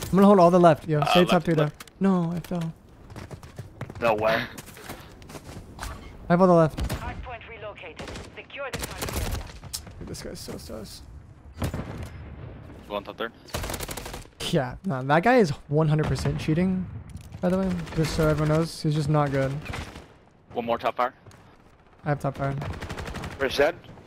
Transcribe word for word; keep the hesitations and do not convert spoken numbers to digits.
I'm gonna hold all the left. Yo, Uh, stay left, top three though. left. No, I fell. No way. I have all the left. Hardpoint relocated. Secure the target area. Dude, this guy's so sus. One top there. Yeah, nah, that guy is one hundred percent cheating. By the way, just so everyone knows, he's just not good. One more top fire. I have top fire. Where's that?